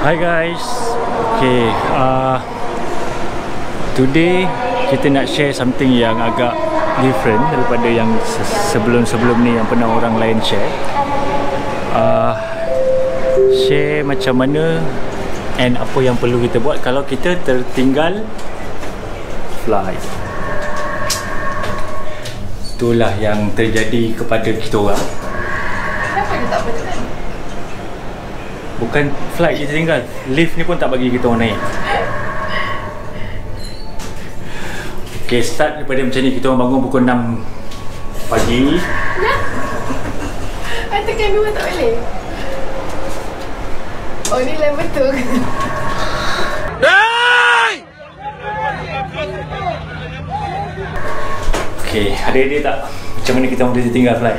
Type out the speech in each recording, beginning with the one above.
Hi guys. Okay, today kita nak share something yang agak different daripada yang sebelum-sebelum ni yang pernah orang lain share. Share macam mana and apa yang perlu kita buat kalau kita tertinggal flight. Itulah yang terjadi kepada kita orang. Kenapa dia tak betul? Bukan flight je tertinggal, lift ni pun tak bagi kita orang naik. Okay, start daripada macam ni. Kita orang bangun pukul 6 pagi. I tekan 2 tak boleh. Oh, ni lain betul. Okay, ada idea tak macam mana kita orang boleh tertinggal flight?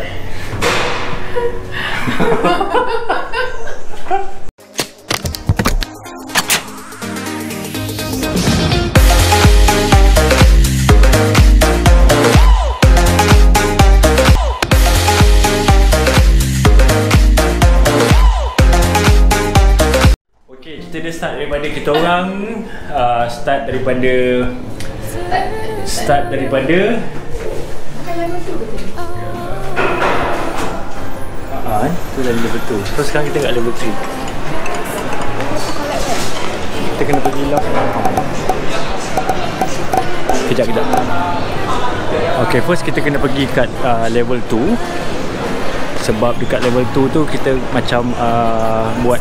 Okay, kita dah start daripada kita orang start daripada Bukan lain betul ke tu? tu dah level 2. Terus sekarang kita kat level 3. Kita kena pergi lock. Kejap. Okay, first kita kena pergi kat level 2. Sebab dekat level 2 tu kita macam buat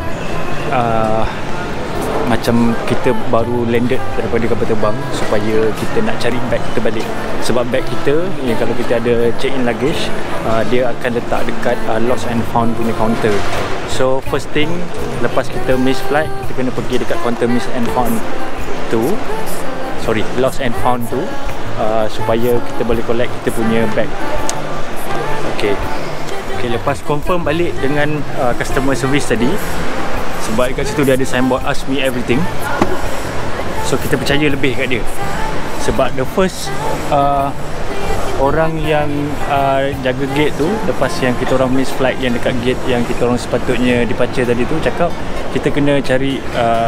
macam kita baru landed daripada kapal terbang, supaya kita nak cari bag kita balik. Sebab bag kita yang kalau kita ada check in luggage, dia akan letak dekat lost and found punya counter. So first thing, lepas kita miss flight, kita kena pergi dekat counter miss and found tu, lost and found tu, supaya kita boleh collect kita punya bag. Okay, lepas confirm balik dengan customer service tadi, sebab dekat situ dia ada signboard ask me everything, so kita percaya lebih kat dia. Sebab the first orang yang jaga gate tu, lepas yang kita orang miss flight yang dekat gate yang kita orang sepatutnya departure tadi tu, cakap kita kena cari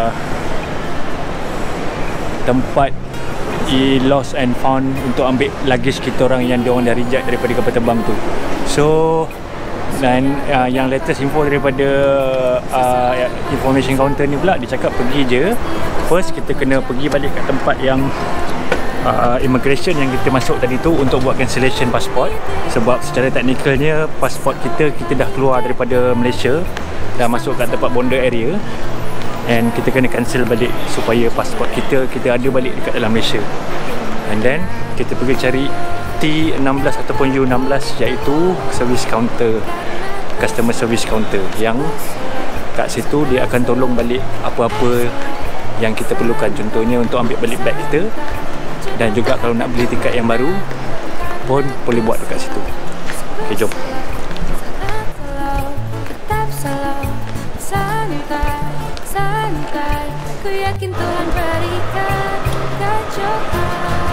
tempat lost and found untuk ambil luggage kita orang yang dia orang dah reject daripada kapal terbang tu. So dan yang latest info daripada information counter ni pula, dia cakap pergi je first, kita kena pergi balik kat tempat yang immigration yang kita masuk tadi tu untuk buat cancellation passport. Sebab secara teknikalnya passport kita dah keluar daripada Malaysia, dah masuk kat tempat border area, and kita kena cancel balik supaya passport kita ada balik dekat dalam Malaysia. And then kita pergi cari T16 ataupun U16, iaitu service counter, customer service counter, yang kat situ dia akan tolong balik apa-apa yang kita perlukan. Contohnya untuk ambil balik bag kita, dan juga kalau nak beli tiket yang baru pun boleh buat dekat situ. Okay, jom. Ku yakin Tuhan berikan kecohan.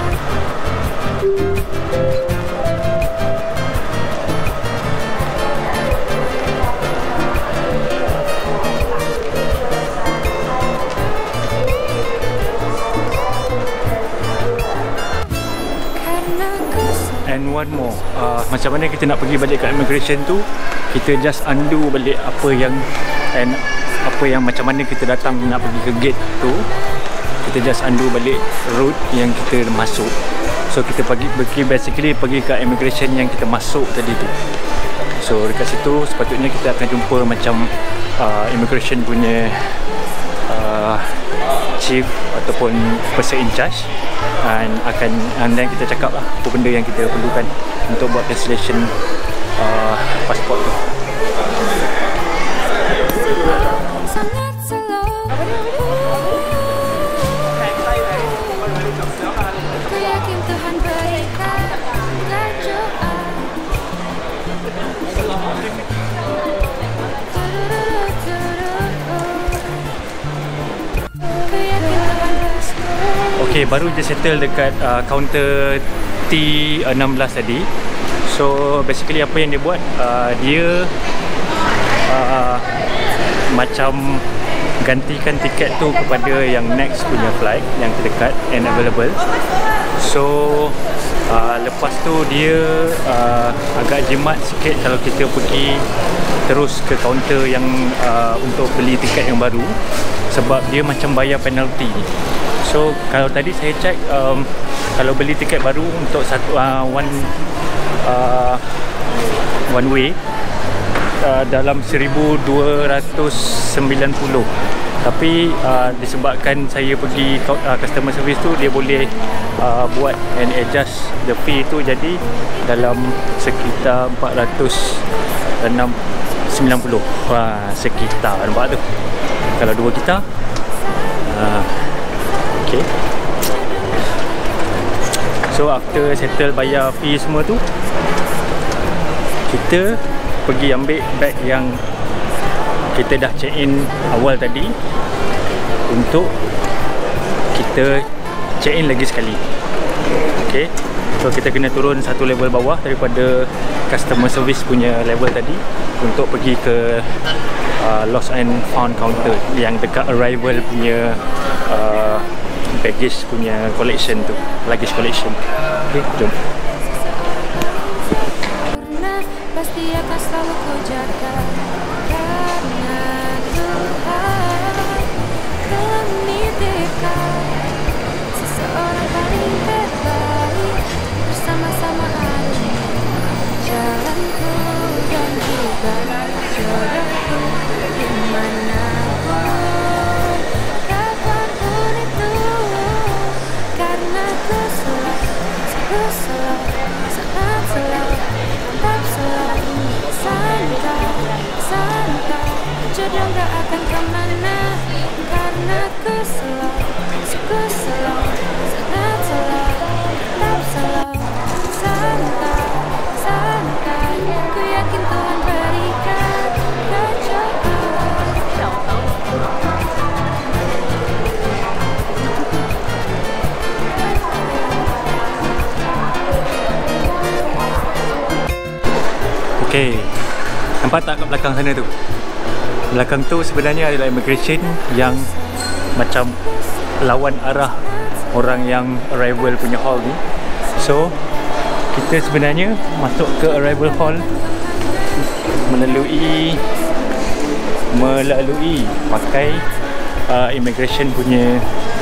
And one more, macam mana kita nak pergi balik kat immigration tu, kita just undo balik apa yang macam mana kita datang nak pergi ke gate tu, kita just undo balik route yang kita masuk. So kita basically pergi ke immigration yang kita masuk tadi tu. So dekat situ sepatutnya kita akan jumpa macam immigration punya chief ataupun person in charge, and then kita cakap lah apa benda yang kita perlukan untuk buat cancellation pasport tu. Okay, baru je settle dekat counter T16 tadi. So basically apa yang dia buat, dia macam gantikan tiket tu kepada yang next punya flight yang terdekat and available. So lepas tu dia agak jimat sikit kalau kita pergi terus ke kaunter yang untuk beli tiket yang baru, sebab dia macam bayar penalty. So kalau tadi saya check, kalau beli tiket baru untuk satu one way dalam 1290. Tapi disebabkan saya pergi customer service tu, dia boleh buat and adjust the fee tu, jadi dalam sekitar 490 sekitar, nampak tu kalau dua kita. Okay, so after settle bayar fee semua tu, kita pergi ambil bag yang kita dah check in awal tadi, untuk kita check in lagi sekali. Okay, so kita kena turun satu level bawah daripada customer service punya level tadi untuk pergi ke lost and found counter yang dekat arrival punya baggage punya collection tu, luggage collection. Okay, jom. Pasti akan selalu kau jaga, karena Tuhan telah menitipkan seseorang paling terbaik bersama-sama hari jalanku dan juga jodohku dimanapun, kapanpun itu, karena ku selalu, sungguh selalu, sangat selalu, tetap selalu santai, santai, jodoh gak akan kemana, karena ku selalu, sungguh selalu, sangat selalu, tetap selalu santai, santai, ku yakin Tuhan berikan kecocokan. Okay, nampak tak kat belakang sana tu? Belakang tu sebenarnya adalah immigration yang macam lawan arah orang yang arrival punya hall ni. So kita sebenarnya masuk ke arrival hall melalui pakai immigration punya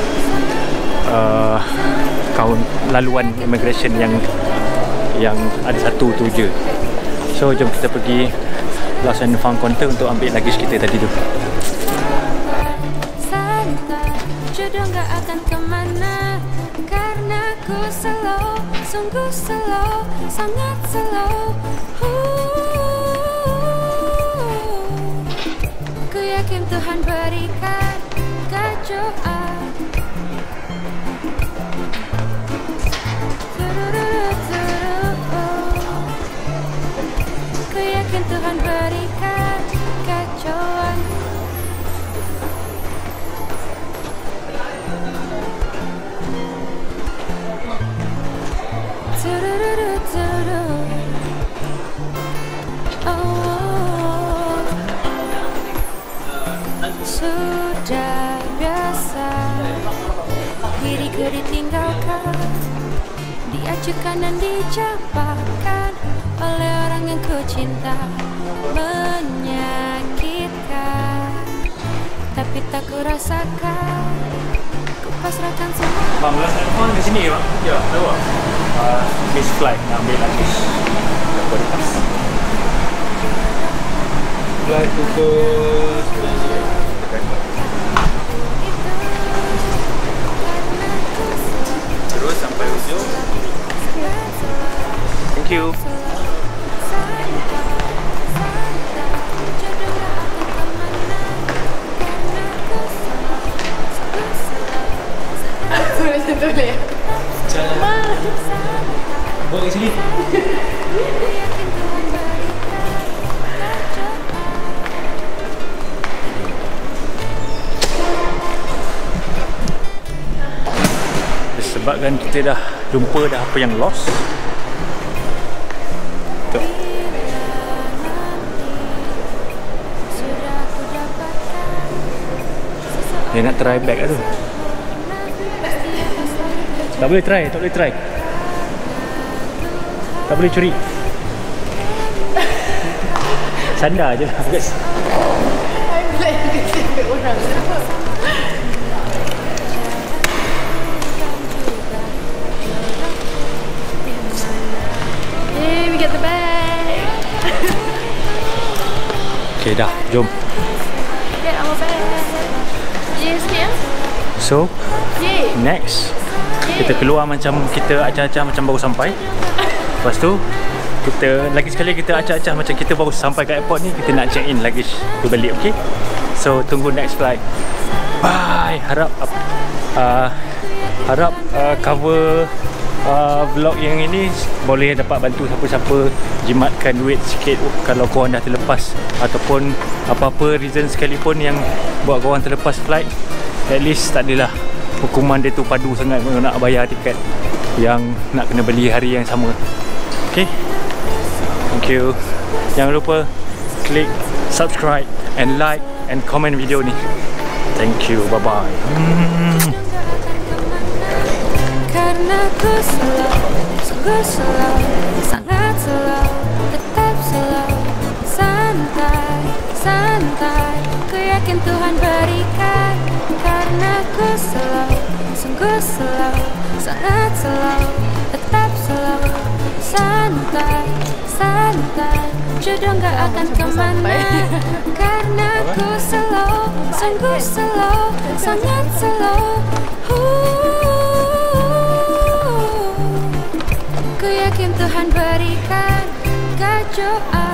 laluan immigration yang ada satu tu je. So jom kita pergi lost and found counter untuk ambil luggage kita tadi tu. Santai, jodoh gak akan kemana, karena ku slow, sungguh slow, sangat slow. Ku yakin Tuhan berikan kecocokan. Ku yakin Tuhan berikan kacauan. Oh, sudah biasa diriku ditinggalkan, diacukan dan dicapakan oleh orang yang ku cinta, menyakitkan, tapi tak ku rasakan, ku pasrahkan semua. Bang, last and found di sini bang? Ya, tahu tak? Miss flight nak ambil luggage. Baru pas. Flight pukul 9. Terus sampai ujung. Thank you. Macam tu boleh? Bawa kat sini. Disebabkan kita dah jumpa dah apa yang lost. Tuh. Dia nak try bag tu. Tak boleh try, tak boleh try. Tak boleh curi. Sandar je lah guys. I'm glad you can see orang. Hey, we get the bag. Okay dah, jom. Get our bag. Yes, yeah. So, Yay. next kita keluar macam kita acah-acah macam baru sampai. Lepas tu kita lagi sekali kita acah-acah macam kita baru sampai kat airport ni. Kita nak check in luggage tu balik, okay? So tunggu next flight. Bye. Harap cover vlog yang ini boleh dapat bantu siapa-siapa jimatkan duit sikit kalau korang dah terlepas ataupun apa-apa reason sekalipun yang buat korang terlepas flight. At least tak adalah hukuman dia tu padu sangat nak bayar tiket yang nak kena beli hari yang sama. Okay, thank you. Jangan lupa klik subscribe and like and comment video ni. Thank you, bye bye. Karena ku slow, sungguh slow, sangat slow, tetap slow, santai, santai. Ku yakin Tuhan berikan. Karena ku slow, sungguh slow, sangat slow, tetap slow, santai, santai. Jodoh gak akan kemana. Karena ku slow, sungguh slow, sangat slow. Ku yakin Tuhan berikan. Kacau